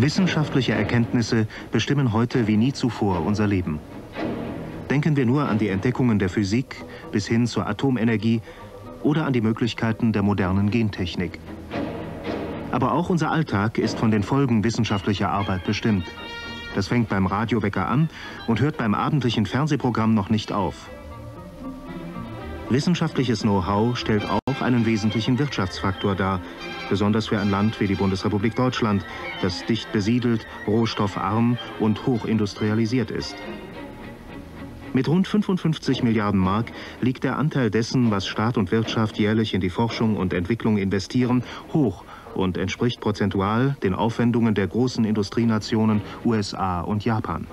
Wissenschaftliche Erkenntnisse bestimmen heute wie nie zuvor unser Leben. Denken wir nur an die Entdeckungen der Physik bis hin zur Atomenergie oder an die Möglichkeiten der modernen Gentechnik. Aber auch unser Alltag ist von den Folgen wissenschaftlicher Arbeit bestimmt. Das fängt beim Radiowecker an und hört beim abendlichen Fernsehprogramm noch nicht auf. Wissenschaftliches Know-how stellt auch einen wesentlichen Wirtschaftsfaktor dar, besonders für ein Land wie die Bundesrepublik Deutschland, das dicht besiedelt, rohstoffarm und hochindustrialisiert ist. Mit rund 55 Milliarden Mark liegt der Anteil dessen, was Staat und Wirtschaft jährlich in die Forschung und Entwicklung investieren, hoch und entspricht prozentual den Aufwendungen der großen Industrienationen USA und Japan.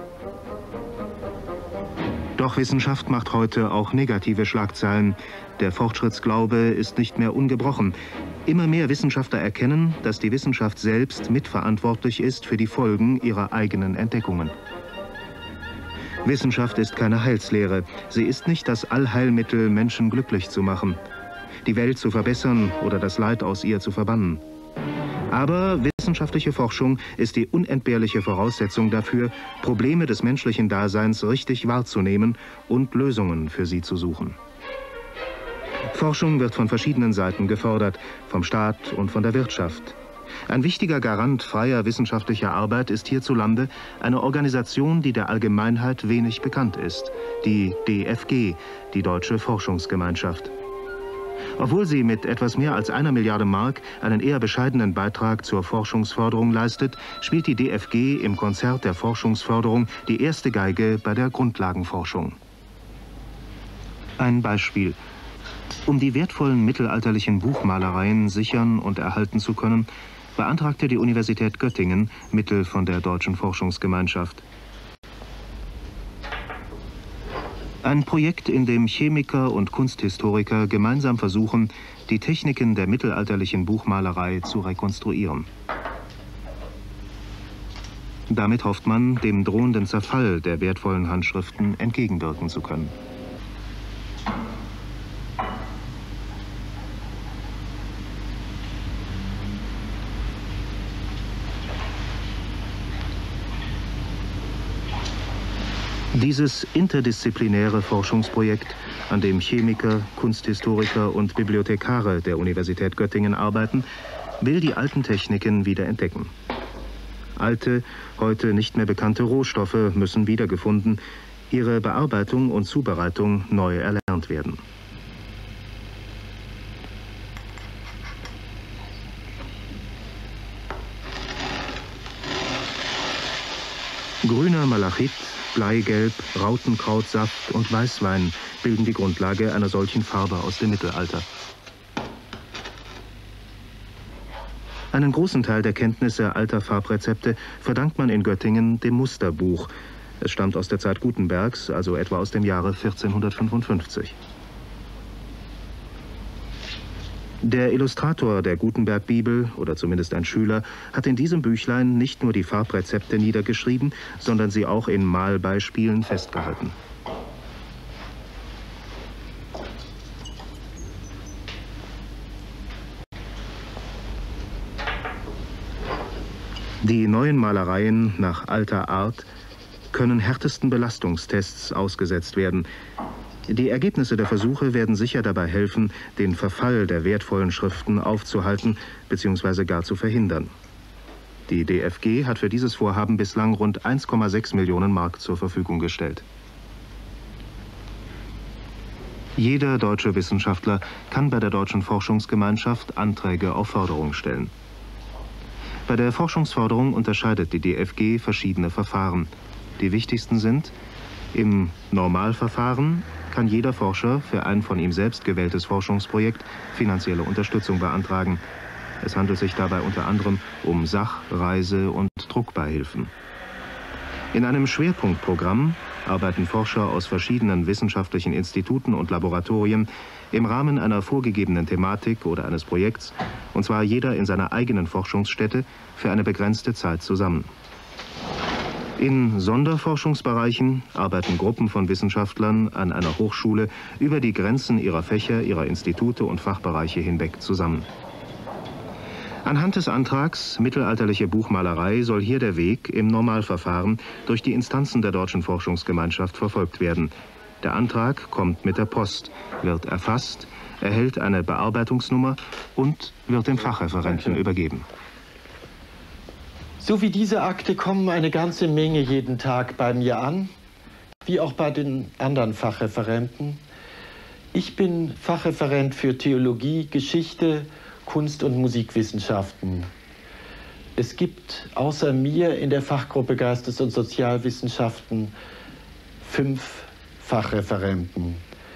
Doch Wissenschaft macht heute auch negative Schlagzeilen. Der Fortschrittsglaube ist nicht mehr ungebrochen. Immer mehr Wissenschaftler erkennen, dass die Wissenschaft selbst mitverantwortlich ist für die Folgen ihrer eigenen Entdeckungen. Wissenschaft ist keine Heilslehre. Sie ist nicht das Allheilmittel, Menschen glücklich zu machen, die Welt zu verbessern oder das Leid aus ihr zu verbannen. Aber wissenschaftliche Forschung ist die unentbehrliche Voraussetzung dafür, Probleme des menschlichen Daseins richtig wahrzunehmen und Lösungen für sie zu suchen. Forschung wird von verschiedenen Seiten gefördert, vom Staat und von der Wirtschaft. Ein wichtiger Garant freier wissenschaftlicher Arbeit ist hierzulande eine Organisation, die der Allgemeinheit wenig bekannt ist, die DFG, die Deutsche Forschungsgemeinschaft. Obwohl sie mit etwas mehr als 1 Milliarde Mark einen eher bescheidenen Beitrag zur Forschungsförderung leistet, spielt die DFG im Konzert der Forschungsförderung die erste Geige bei der Grundlagenforschung. Ein Beispiel. Um die wertvollen mittelalterlichen Buchmalereien sichern und erhalten zu können, beantragte die Universität Göttingen Mittel von der Deutschen Forschungsgemeinschaft. Ein Projekt, in dem Chemiker und Kunsthistoriker gemeinsam versuchen, die Techniken der mittelalterlichen Buchmalerei zu rekonstruieren. Damit hofft man, dem drohenden Zerfall der wertvollen Handschriften entgegenwirken zu können. Dieses interdisziplinäre Forschungsprojekt, an dem Chemiker, Kunsthistoriker und Bibliothekare der Universität Göttingen arbeiten, will die alten Techniken wieder entdecken. Alte, heute nicht mehr bekannte Rohstoffe müssen wiedergefunden, ihre Bearbeitung und Zubereitung neu erlernt werden. Grüner Malachit, Bleigelb, Rautenkrautsaft und Weißwein bilden die Grundlage einer solchen Farbe aus dem Mittelalter. Einen großen Teil der Kenntnisse alter Farbrezepte verdankt man in Göttingen dem Musterbuch. Es stammt aus der Zeit Gutenbergs, also etwa aus dem Jahre 1455. Der Illustrator der Gutenberg-Bibel, oder zumindest ein Schüler, hat in diesem Büchlein nicht nur die Farbrezepte niedergeschrieben, sondern sie auch in Malbeispielen festgehalten. Die neuen Malereien nach alter Art können härtesten Belastungstests ausgesetzt werden. Die Ergebnisse der Versuche werden sicher dabei helfen, den Verfall der wertvollen Schriften aufzuhalten bzw. gar zu verhindern. Die DFG hat für dieses Vorhaben bislang rund 1,6 Millionen Mark zur Verfügung gestellt. Jeder deutsche Wissenschaftler kann bei der Deutschen Forschungsgemeinschaft Anträge auf Förderung stellen. Bei der Forschungsförderung unterscheidet die DFG verschiedene Verfahren. Die wichtigsten sind: im Normalverfahren kann jeder Forscher für ein von ihm selbst gewähltes Forschungsprojekt finanzielle Unterstützung beantragen. Es handelt sich dabei unter anderem um Sach-, Reise- und Druckbeihilfen. In einem Schwerpunktprogramm arbeiten Forscher aus verschiedenen wissenschaftlichen Instituten und Laboratorien im Rahmen einer vorgegebenen Thematik oder eines Projekts, und zwar jeder in seiner eigenen Forschungsstätte, für eine begrenzte Zeit zusammen. In Sonderforschungsbereichen arbeiten Gruppen von Wissenschaftlern an einer Hochschule über die Grenzen ihrer Fächer, ihrer Institute und Fachbereiche hinweg zusammen. Anhand des Antrags Mittelalterliche Buchmalerei soll hier der Weg im Normalverfahren durch die Instanzen der Deutschen Forschungsgemeinschaft verfolgt werden. Der Antrag kommt mit der Post, wird erfasst, erhält eine Bearbeitungsnummer und wird dem Fachreferenten übergeben. So wie diese Akte kommen eine ganze Menge jeden Tag bei mir an, wie auch bei den anderen Fachreferenten. Ich bin Fachreferent für Theologie, Geschichte, Kunst- und Musikwissenschaften. Es gibt außer mir in der Fachgruppe Geistes- und Sozialwissenschaften 5 Fachreferenten.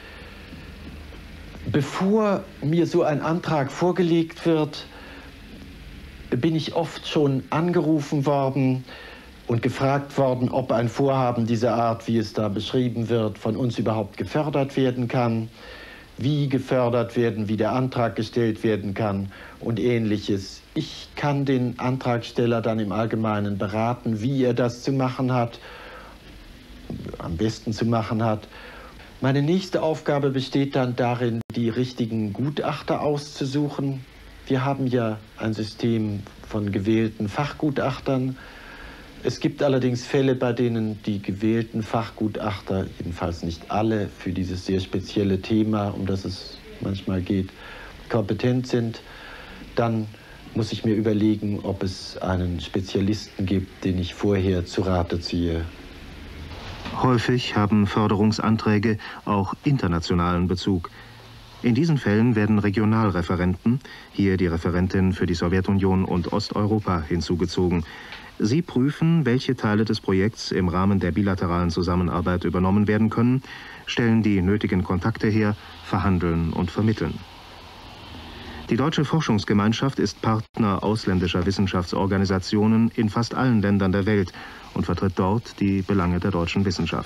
Bevor mir so ein Antrag vorgelegt wird, bin ich oft schon angerufen worden und gefragt worden, ob ein Vorhaben dieser Art, wie es da beschrieben wird, von uns überhaupt gefördert werden kann, wie gefördert werden, wie der Antrag gestellt werden kann und Ähnliches. Ich kann den Antragsteller dann im Allgemeinen beraten, wie er das zu machen hat, am besten zu machen hat. Meine nächste Aufgabe besteht dann darin, die richtigen Gutachter auszusuchen. Wir haben ja ein System von gewählten Fachgutachtern. Es gibt allerdings Fälle, bei denen die gewählten Fachgutachter, jedenfalls nicht alle, für dieses sehr spezielle Thema, um das es manchmal geht, kompetent sind. Dann muss ich mir überlegen, ob es einen Spezialisten gibt, den ich vorher zu Rate ziehe. Häufig haben Förderungsanträge auch internationalen Bezug. In diesen Fällen werden Regionalreferenten, hier die Referentin für die Sowjetunion und Osteuropa, hinzugezogen. Sie prüfen, welche Teile des Projekts im Rahmen der bilateralen Zusammenarbeit übernommen werden können, stellen die nötigen Kontakte her, verhandeln und vermitteln. Die Deutsche Forschungsgemeinschaft ist Partner ausländischer Wissenschaftsorganisationen in fast allen Ländern der Welt und vertritt dort die Belange der deutschen Wissenschaft.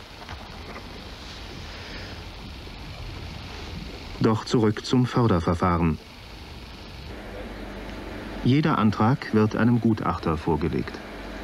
Doch zurück zum Förderverfahren. Jeder Antrag wird einem Gutachter vorgelegt.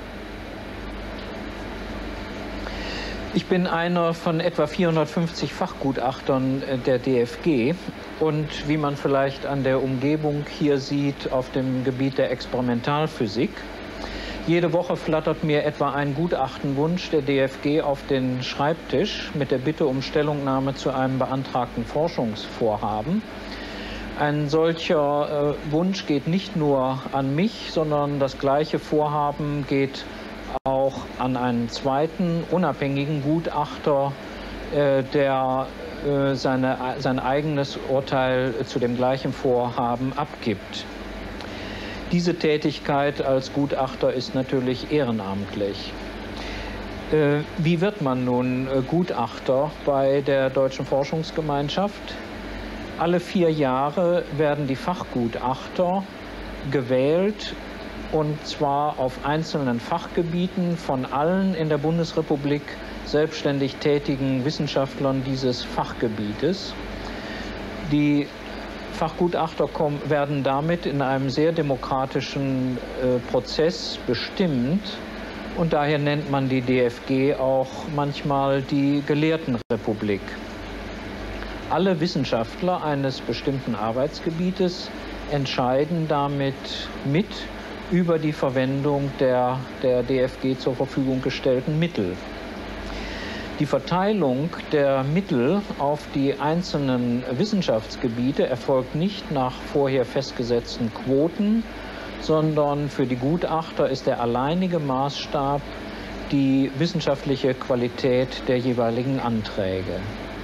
Ich bin einer von etwa 450 Fachgutachtern der DFG und wie man vielleicht an der Umgebung hier sieht, auf dem Gebiet der Experimentalphysik. Jede Woche flattert mir etwa ein Gutachtenwunsch der DFG auf den Schreibtisch mit der Bitte um Stellungnahme zu einem beantragten Forschungsvorhaben. Ein solcher Wunsch geht nicht nur an mich, sondern das gleiche Vorhaben geht auch an einen zweiten unabhängigen Gutachter, der sein eigenes Urteil zu dem gleichen Vorhaben abgibt. Diese Tätigkeit als Gutachter ist natürlich ehrenamtlich. Wie wird man nun Gutachter bei der Deutschen Forschungsgemeinschaft? Alle 4 Jahre werden die Fachgutachter gewählt, und zwar auf einzelnen Fachgebieten von allen in der Bundesrepublik selbstständig tätigen Wissenschaftlern dieses Fachgebietes. Die Fachgutachter werden damit in einem sehr demokratischen Prozess bestimmt und daher nennt man die DFG auch manchmal die Gelehrtenrepublik. Alle Wissenschaftler eines bestimmten Arbeitsgebietes entscheiden damit mit über die Verwendung der DFG zur Verfügung gestellten Mittel. Die Verteilung der Mittel auf die einzelnen Wissenschaftsgebiete erfolgt nicht nach vorher festgesetzten Quoten, sondern für die Gutachter ist der alleinige Maßstab die wissenschaftliche Qualität der jeweiligen Anträge.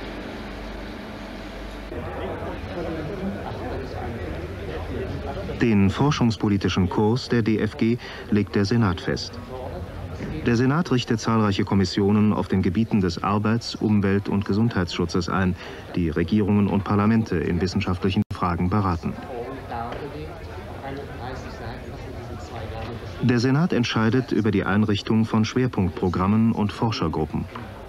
Den forschungspolitischen Kurs der DFG legt der Senat fest. Der Senat richtet zahlreiche Kommissionen auf den Gebieten des Arbeits-, Umwelt- und Gesundheitsschutzes ein, die Regierungen und Parlamente in wissenschaftlichen Fragen beraten. Der Senat entscheidet über die Einrichtung von Schwerpunktprogrammen und Forschergruppen.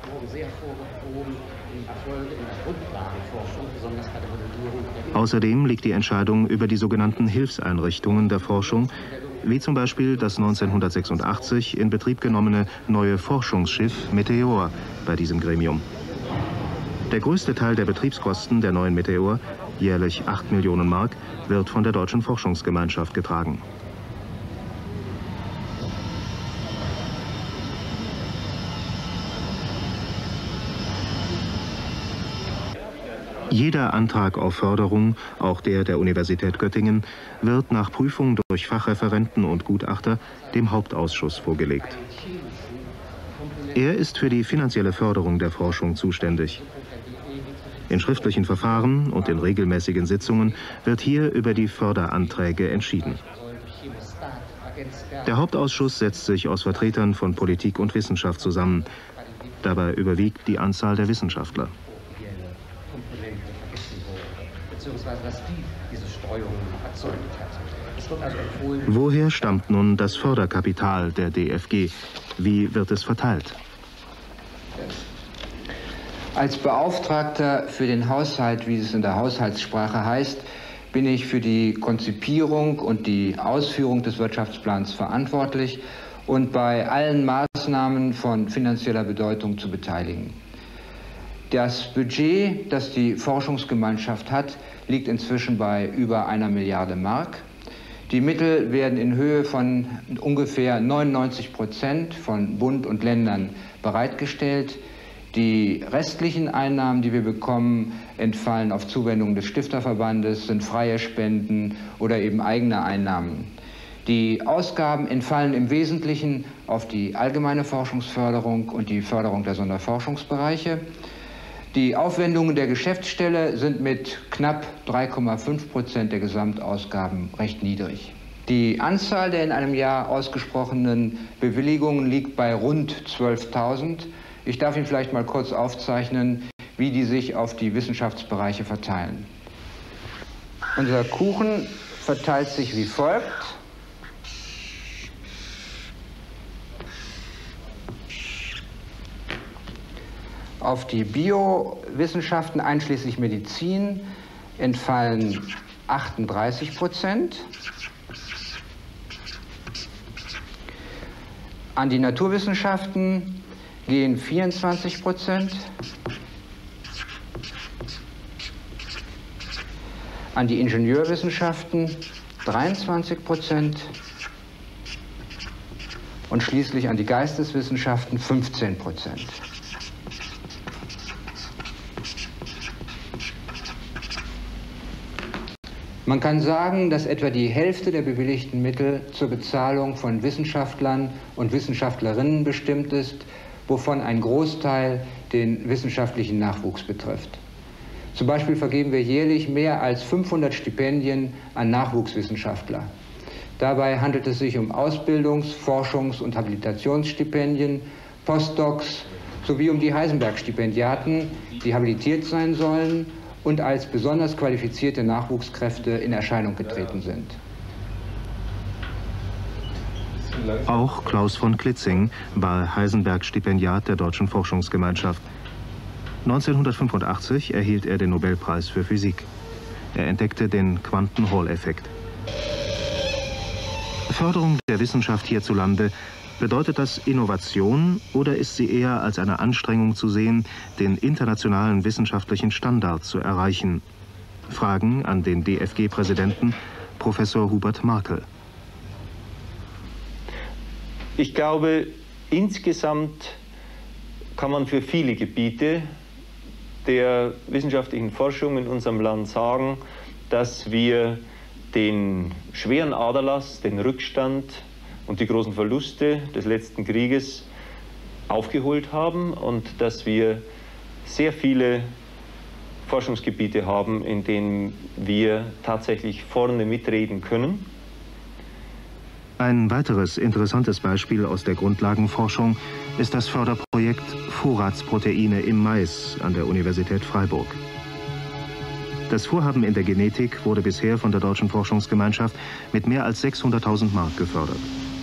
Außerdem liegt die Entscheidung über die sogenannten Hilfseinrichtungen der Forschung, wie zum Beispiel das 1986 in Betrieb genommene neue Forschungsschiff Meteor, bei diesem Gremium. Der größte Teil der Betriebskosten der neuen Meteor jährlich 8 Millionen Mark, wird von der Deutschen Forschungsgemeinschaft getragen. Jeder Antrag auf Förderung, auch der Universität Göttingen, wird nach Prüfung durch Fachreferenten und Gutachter dem Hauptausschuss vorgelegt. Er ist für die finanzielle Förderung der Forschung zuständig. In schriftlichen Verfahren und in regelmäßigen Sitzungen wird hier über die Förderanträge entschieden. Der Hauptausschuss setzt sich aus Vertretern von Politik und Wissenschaft zusammen. Dabei überwiegt die Anzahl der Wissenschaftler. Woher stammt nun das Förderkapital der DFG? Wie wird es verteilt? Als Beauftragter für den Haushalt, wie es in der Haushaltssprache heißt, bin ich für die Konzipierung und die Ausführung des Wirtschaftsplans verantwortlich und bei allen Maßnahmen von finanzieller Bedeutung zu beteiligen. Das Budget, das die Forschungsgemeinschaft hat, liegt inzwischen bei über 1 Milliarde Mark. Die Mittel werden in Höhe von ungefähr 99% von Bund und Ländern bereitgestellt. Die restlichen Einnahmen, die wir bekommen, entfallen auf Zuwendungen des Stifterverbandes, sind freie Spenden oder eben eigene Einnahmen. Die Ausgaben entfallen im Wesentlichen auf die allgemeine Forschungsförderung und die Förderung der Sonderforschungsbereiche. Die Aufwendungen der Geschäftsstelle sind mit knapp 3,5% der Gesamtausgaben recht niedrig. Die Anzahl der in einem Jahr ausgesprochenen Bewilligungen liegt bei rund 12.000. Ich darf Ihnen vielleicht mal kurz aufzeichnen, wie die sich auf die Wissenschaftsbereiche verteilen. Unser Kuchen verteilt sich wie folgt. Auf die Biowissenschaften einschließlich Medizin entfallen 38%. An die Naturwissenschaften gehen 24%. An die Ingenieurwissenschaften 23% und schließlich an die Geisteswissenschaften 15%. Man kann sagen, dass etwa die Hälfte der bewilligten Mittel zur Bezahlung von Wissenschaftlern und Wissenschaftlerinnen bestimmt ist, wovon ein Großteil den wissenschaftlichen Nachwuchs betrifft. Zum Beispiel vergeben wir jährlich mehr als 500 Stipendien an Nachwuchswissenschaftler. Dabei handelt es sich um Ausbildungs-, Forschungs- und Habilitationsstipendien, Postdocs sowie um die Heisenberg-Stipendiaten, die habilitiert sein sollen und als besonders qualifizierte Nachwuchskräfte in Erscheinung getreten sind. Auch Klaus von Klitzing war Heisenberg-Stipendiat der Deutschen Forschungsgemeinschaft. 1985 erhielt er den Nobelpreis für Physik. Er entdeckte den Quanten-Hall-Effekt. Förderung der Wissenschaft hierzulande, bedeutet das Innovation oder ist sie eher als eine Anstrengung zu sehen, den internationalen wissenschaftlichen Standard zu erreichen? Fragen an den DFG-Präsidenten, Professor Hubert Markel. Ich glaube, insgesamt kann man für viele Gebiete der wissenschaftlichen Forschung in unserem Land sagen, dass wir den schweren Aderlass, den Rückstand und die großen Verluste des letzten Krieges aufgeholt haben und dass wir sehr viele Forschungsgebiete haben, in denen wir tatsächlich vorne mitreden können. Ein weiteres interessantes Beispiel aus der Grundlagenforschung ist das Förderprojekt Vorratsproteine im Mais an der Universität Freiburg. Das Vorhaben in der Genetik wurde bisher von der Deutschen Forschungsgemeinschaft mit mehr als 600.000 Mark gefördert.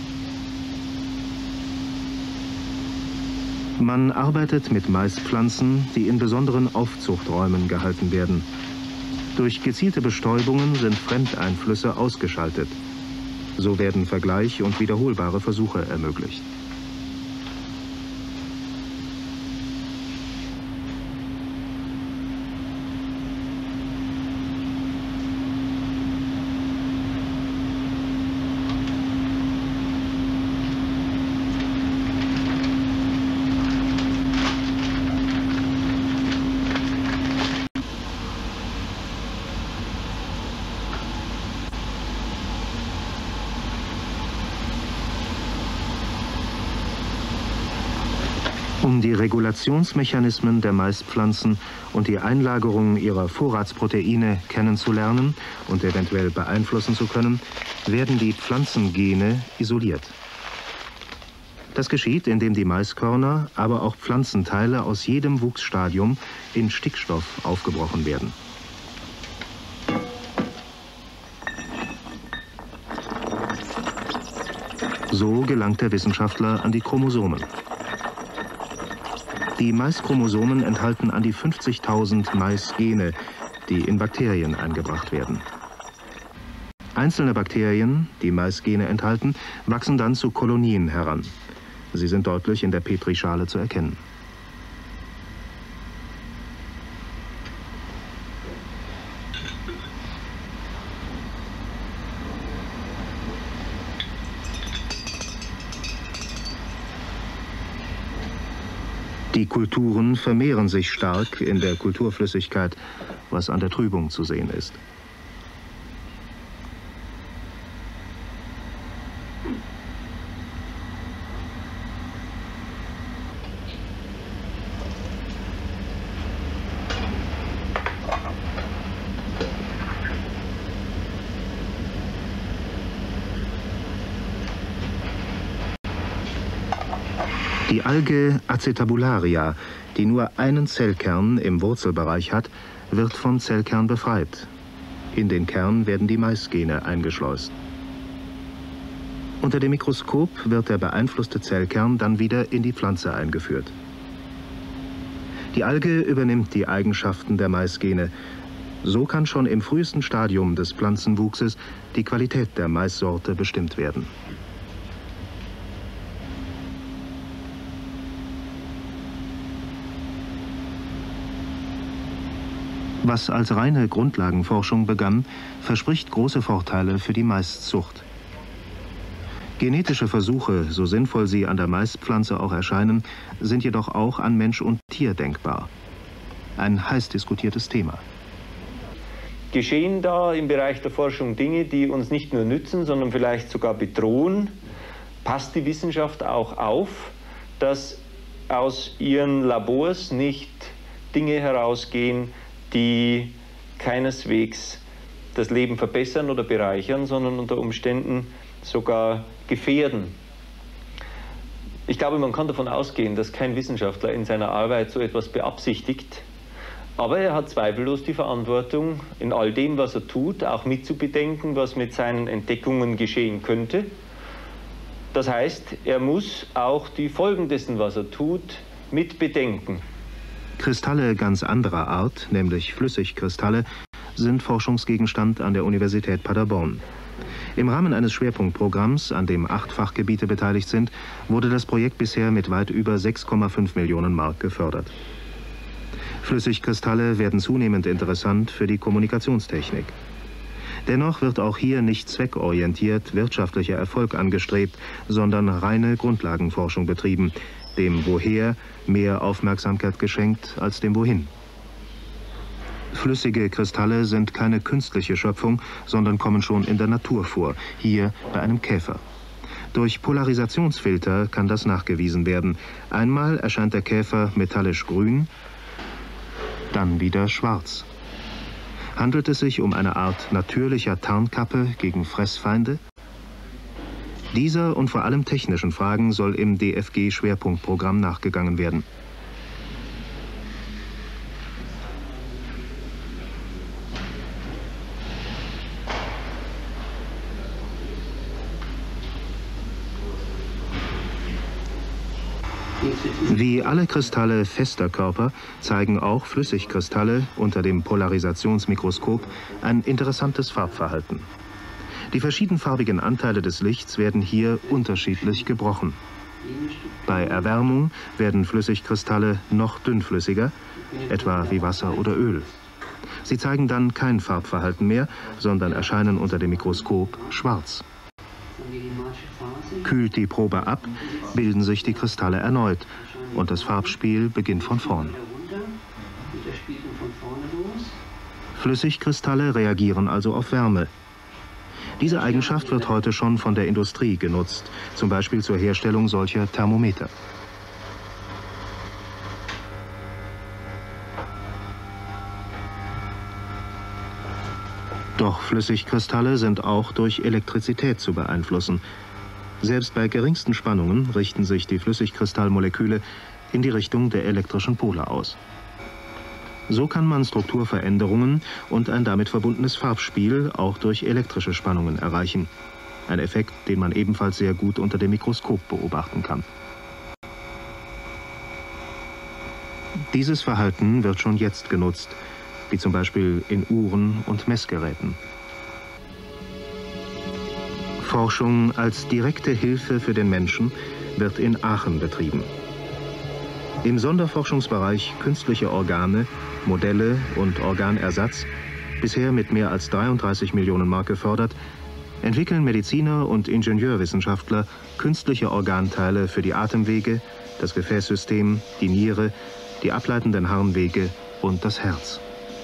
Man arbeitet mit Maispflanzen, die in besonderen Aufzuchträumen gehalten werden. Durch gezielte Bestäubungen sind Fremdeinflüsse ausgeschaltet. So werden Vergleich und wiederholbare Versuche ermöglicht. Um die Regulationsmechanismen der Maispflanzen und die Einlagerung ihrer Vorratsproteine kennenzulernen und eventuell beeinflussen zu können, werden die Pflanzengene isoliert. Das geschieht, indem die Maiskörner, aber auch Pflanzenteile aus jedem Wuchsstadium in Stickstoff aufgebrochen werden. So gelangt der Wissenschaftler an die Chromosomen. Die Maischromosomen enthalten an die 50.000 Maisgene, die in Bakterien eingebracht werden. Einzelne Bakterien, die Maisgene enthalten, wachsen dann zu Kolonien heran. Sie sind deutlich in der Petrischale zu erkennen. Die Kulturen vermehren sich stark in der Kulturflüssigkeit, was an der Trübung zu sehen ist. Die Alge Acetabularia, die nur einen Zellkern im Wurzelbereich hat, wird vom Zellkern befreit. In den Kern werden die Maisgene eingeschleust. Unter dem Mikroskop wird der beeinflusste Zellkern dann wieder in die Pflanze eingeführt. Die Alge übernimmt die Eigenschaften der Maisgene. So kann schon im frühesten Stadium des Pflanzenwuchses die Qualität der Maissorte bestimmt werden. Was als reine Grundlagenforschung begann, verspricht große Vorteile für die Maiszucht. Genetische Versuche, so sinnvoll sie an der Maispflanze auch erscheinen, sind jedoch auch an Mensch und Tier denkbar. Ein heiß diskutiertes Thema. Geschehen da im Bereich der Forschung Dinge, die uns nicht nur nützen, sondern vielleicht sogar bedrohen? Passt die Wissenschaft auch auf, dass aus ihren Labors nicht Dinge herausgehen, die keineswegs das Leben verbessern oder bereichern, sondern unter Umständen sogar gefährden? Ich glaube, man kann davon ausgehen, dass kein Wissenschaftler in seiner Arbeit so etwas beabsichtigt. Aber er hat zweifellos die Verantwortung, in all dem, was er tut, auch mitzubedenken, was mit seinen Entdeckungen geschehen könnte. Das heißt, er muss auch die Folgen dessen, was er tut, mitbedenken. Kristalle ganz anderer Art, nämlich Flüssigkristalle, sind Forschungsgegenstand an der Universität Paderborn. Im Rahmen eines Schwerpunktprogramms, an dem 8 Fachgebiete beteiligt sind, wurde das Projekt bisher mit weit über 6,5 Millionen Mark gefördert. Flüssigkristalle werden zunehmend interessant für die Kommunikationstechnik. Dennoch wird auch hier nicht zweckorientiert wirtschaftlicher Erfolg angestrebt, sondern reine Grundlagenforschung betrieben, dem Woher mehr Aufmerksamkeit geschenkt als dem Wohin. Flüssige Kristalle sind keine künstliche Schöpfung, sondern kommen schon in der Natur vor, hier bei einem Käfer. Durch Polarisationsfilter kann das nachgewiesen werden. Einmal erscheint der Käfer metallisch grün, dann wieder schwarz. Handelt es sich um eine Art natürlicher Tarnkappe gegen Fressfeinde? Dieser und vor allem technischen Fragen soll im DFG-Schwerpunktprogramm nachgegangen werden. Wie alle Kristalle fester Körper zeigen auch Flüssigkristalle unter dem Polarisationsmikroskop ein interessantes Farbverhalten. Die verschiedenfarbigen Anteile des Lichts werden hier unterschiedlich gebrochen. Bei Erwärmung werden Flüssigkristalle noch dünnflüssiger, etwa wie Wasser oder Öl. Sie zeigen dann kein Farbverhalten mehr, sondern erscheinen unter dem Mikroskop schwarz. Kühlt die Probe ab, bilden sich die Kristalle erneut und das Farbspiel beginnt von vorn. Flüssigkristalle reagieren also auf Wärme. Diese Eigenschaft wird heute schon von der Industrie genutzt, zum Beispiel zur Herstellung solcher Thermometer. Doch Flüssigkristalle sind auch durch Elektrizität zu beeinflussen. Selbst bei geringsten Spannungen richten sich die Flüssigkristallmoleküle in die Richtung der elektrischen Pole aus. So kann man Strukturveränderungen und ein damit verbundenes Farbspiel auch durch elektrische Spannungen erreichen. Ein Effekt, den man ebenfalls sehr gut unter dem Mikroskop beobachten kann. Dieses Verhalten wird schon jetzt genutzt, wie zum Beispiel in Uhren und Messgeräten. Forschung als direkte Hilfe für den Menschen wird in Aachen betrieben. Im Sonderforschungsbereich künstliche Organe, Modelle und Organersatz, bisher mit mehr als 33 Millionen Mark gefördert, entwickeln Mediziner und Ingenieurwissenschaftler künstliche Organteile für die Atemwege, das Gefäßsystem, die Niere, die ableitenden Harnwege und das Herz.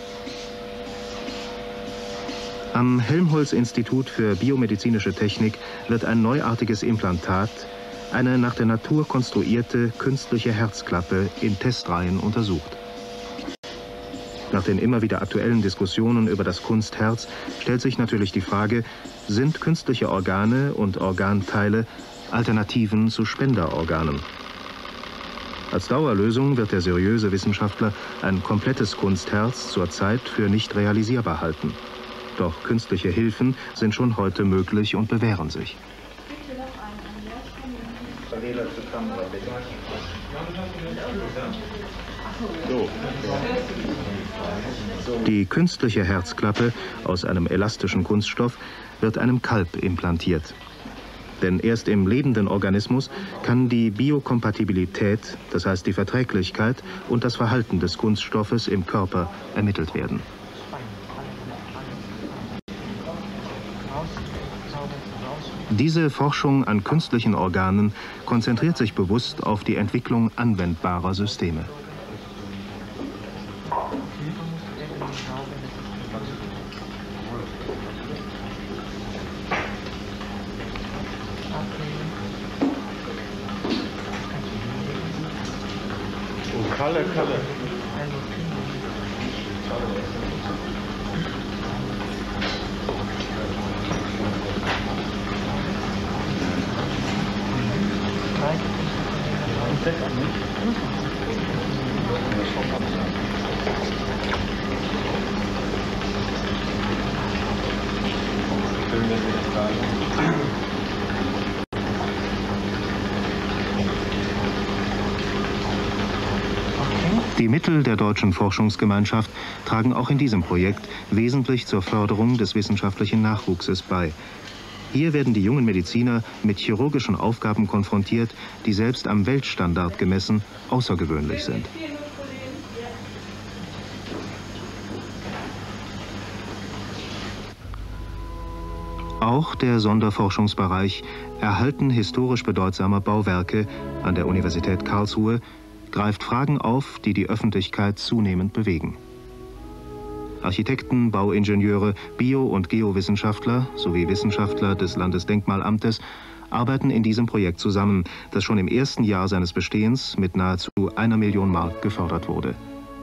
Am Helmholtz-Institut für biomedizinische Technik wird ein neuartiges Implantat, eine nach der Natur konstruierte künstliche Herzklappe, in Testreihen untersucht. Nach den immer wieder aktuellen Diskussionen über das Kunstherz stellt sich natürlich die Frage, sind künstliche Organe und Organteile Alternativen zu Spenderorganen? Als Dauerlösung wird der seriöse Wissenschaftler ein komplettes Kunstherz zurzeit für nicht realisierbar halten. Doch künstliche Hilfen sind schon heute möglich und bewähren sich. Die künstliche Herzklappe aus einem elastischen Kunststoff wird einem Kalb implantiert. Denn erst im lebenden Organismus kann die Biokompatibilität, das heißt die Verträglichkeit und das Verhalten des Kunststoffes im Körper ermittelt werden. Diese Forschung an künstlichen Organen konzentriert sich bewusst auf die Entwicklung anwendbarer Systeme. Kalle. Die Mittel der Deutschen Forschungsgemeinschaft tragen auch in diesem Projekt wesentlich zur Förderung des wissenschaftlichen Nachwuchses bei. Hier werden die jungen Mediziner mit chirurgischen Aufgaben konfrontiert, die selbst am Weltstandard gemessen außergewöhnlich sind. Auch der Sonderforschungsbereich Erhalten historisch bedeutsamer Bauwerke an der Universität Karlsruhe greift Fragen auf, die die Öffentlichkeit zunehmend bewegen. Architekten, Bauingenieure, Bio- und Geowissenschaftler sowie Wissenschaftler des Landesdenkmalamtes arbeiten in diesem Projekt zusammen, das schon im ersten Jahr seines Bestehens mit nahezu 1 Million Mark gefördert wurde.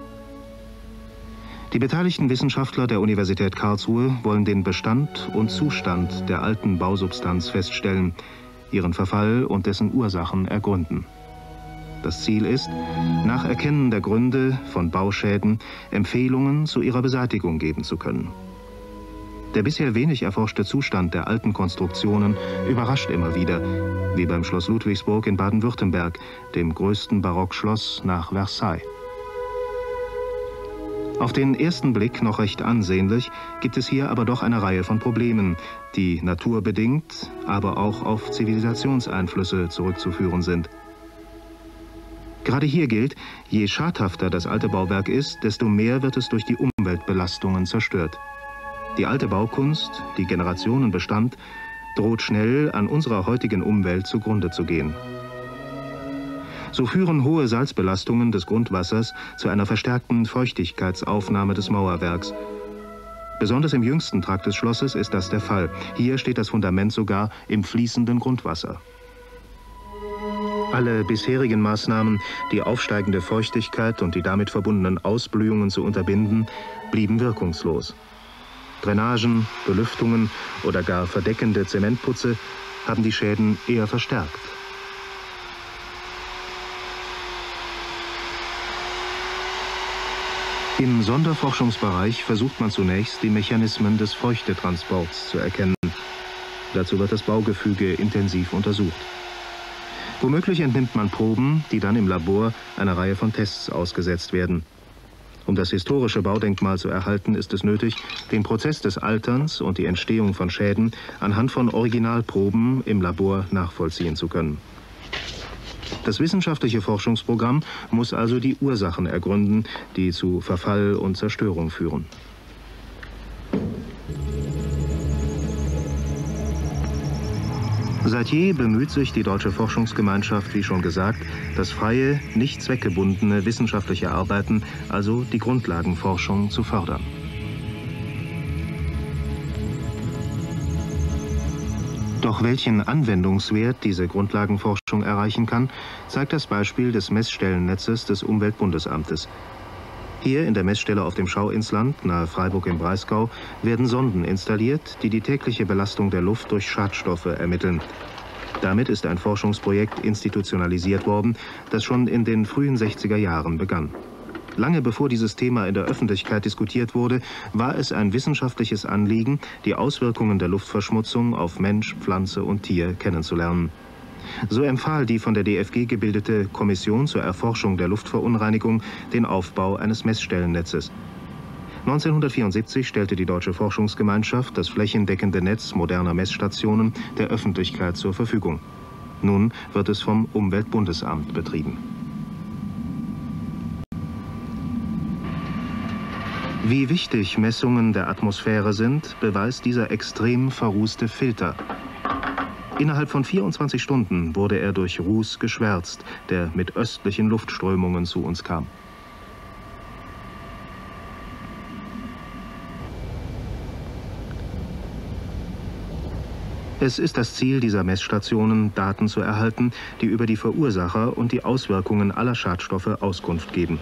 Die beteiligten Wissenschaftler der Universität Karlsruhe wollen den Bestand und Zustand der alten Bausubstanz feststellen, ihren Verfall und dessen Ursachen ergründen. Das Ziel ist, nach Erkennen der Gründe von Bauschäden Empfehlungen zu ihrer Beseitigung geben zu können. Der bisher wenig erforschte Zustand der alten Konstruktionen überrascht immer wieder, wie beim Schloss Ludwigsburg in Baden-Württemberg, dem größten Barockschloss nach Versailles. Auf den ersten Blick noch recht ansehnlich, gibt es hier aber doch eine Reihe von Problemen, die naturbedingt, aber auch auf Zivilisationseinflüsse zurückzuführen sind. Gerade hier gilt, je schadhafter das alte Bauwerk ist, desto mehr wird es durch die Umweltbelastungen zerstört. Die alte Baukunst, die Generationen bestand, droht schnell an unserer heutigen Umwelt zugrunde zu gehen. So führen hohe Salzbelastungen des Grundwassers zu einer verstärkten Feuchtigkeitsaufnahme des Mauerwerks. Besonders im jüngsten Trakt des Schlosses ist das der Fall. Hier steht das Fundament sogar im fließenden Grundwasser. Alle bisherigen Maßnahmen, die aufsteigende Feuchtigkeit und die damit verbundenen Ausblühungen zu unterbinden, blieben wirkungslos. Drainagen, Belüftungen oder gar verdeckende Zementputze haben die Schäden eher verstärkt. Im Sonderforschungsbereich versucht man zunächst, die Mechanismen des Feuchtetransports zu erkennen. Dazu wird das Baugefüge intensiv untersucht. Womöglich entnimmt man Proben, die dann im Labor einer Reihe von Tests ausgesetzt werden. Um das historische Baudenkmal zu erhalten, ist es nötig, den Prozess des Alterns und die Entstehung von Schäden anhand von Originalproben im Labor nachvollziehen zu können. Das wissenschaftliche Forschungsprogramm muss also die Ursachen ergründen, die zu Verfall und Zerstörung führen. Seit je bemüht sich die Deutsche Forschungsgemeinschaft, wie schon gesagt, das freie, nicht zweckgebundene wissenschaftliche Arbeiten, also die Grundlagenforschung, zu fördern. Doch welchen Anwendungswert diese Grundlagenforschung erreichen kann, zeigt das Beispiel des Messstellennetzes des Umweltbundesamtes. Hier in der Messstelle auf dem Schauinsland, nahe Freiburg im Breisgau, werden Sonden installiert, die die tägliche Belastung der Luft durch Schadstoffe ermitteln. Damit ist ein Forschungsprojekt institutionalisiert worden, das schon in den frühen 60er Jahren begann. Lange bevor dieses Thema in der Öffentlichkeit diskutiert wurde, war es ein wissenschaftliches Anliegen, die Auswirkungen der Luftverschmutzung auf Mensch, Pflanze und Tier kennenzulernen. So empfahl die von der DFG gebildete Kommission zur Erforschung der Luftverunreinigung den Aufbau eines Messstellennetzes. 1974 stellte die Deutsche Forschungsgemeinschaft das flächendeckende Netz moderner Messstationen der Öffentlichkeit zur Verfügung. Nun wird es vom Umweltbundesamt betrieben. Wie wichtig Messungen der Atmosphäre sind, beweist dieser extrem verrußte Filter. Innerhalb von 24 Stunden wurde er durch Ruß geschwärzt, der mit östlichen Luftströmungen zu uns kam. Es ist das Ziel dieser Messstationen, Daten zu erhalten, die über die Verursacher und die Auswirkungen aller Schadstoffe Auskunft geben.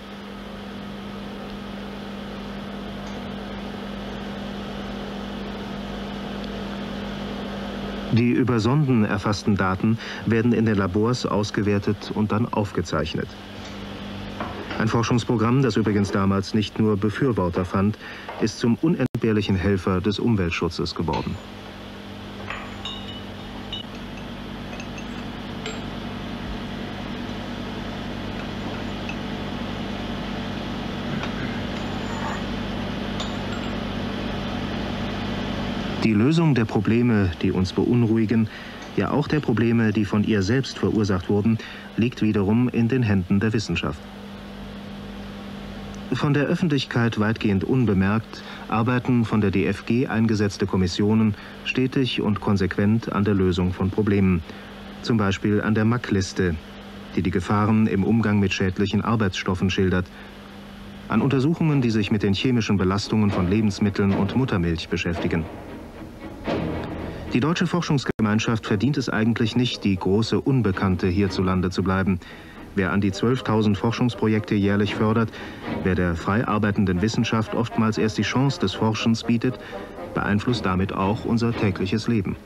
Die über Sonden erfassten Daten werden in den Labors ausgewertet und dann aufgezeichnet. Ein Forschungsprogramm, das übrigens damals nicht nur Befürworter fand, ist zum unentbehrlichen Helfer des Umweltschutzes geworden. Die Lösung der Probleme, die uns beunruhigen, ja auch der Probleme, die von ihr selbst verursacht wurden, liegt wiederum in den Händen der Wissenschaft. Von der Öffentlichkeit weitgehend unbemerkt arbeiten von der DFG eingesetzte Kommissionen stetig und konsequent an der Lösung von Problemen. Zum Beispiel an der MAC-Liste, die die Gefahren im Umgang mit schädlichen Arbeitsstoffen schildert. An Untersuchungen, die sich mit den chemischen Belastungen von Lebensmitteln und Muttermilch beschäftigen. Die Deutsche Forschungsgemeinschaft verdient es eigentlich nicht, die große Unbekannte hierzulande zu bleiben. Wer an die 12.000 Forschungsprojekte jährlich fördert, wer der frei arbeitenden Wissenschaft oftmals erst die Chance des Forschens bietet, beeinflusst damit auch unser tägliches Leben.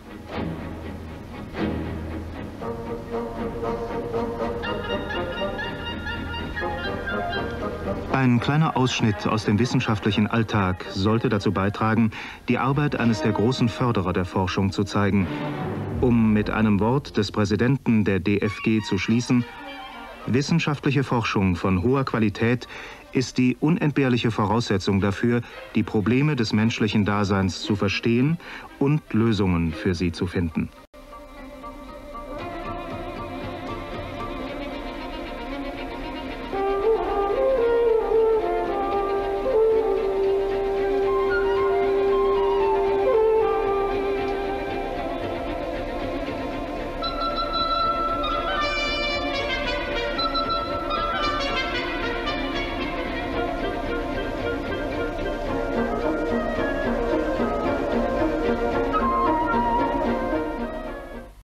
Ein kleiner Ausschnitt aus dem wissenschaftlichen Alltag sollte dazu beitragen, die Arbeit eines der großen Förderer der Forschung zu zeigen. Um mit einem Wort des Präsidenten der DFG zu schließen: Wissenschaftliche Forschung von hoher Qualität ist die unentbehrliche Voraussetzung dafür, die Probleme des menschlichen Daseins zu verstehen und Lösungen für sie zu finden.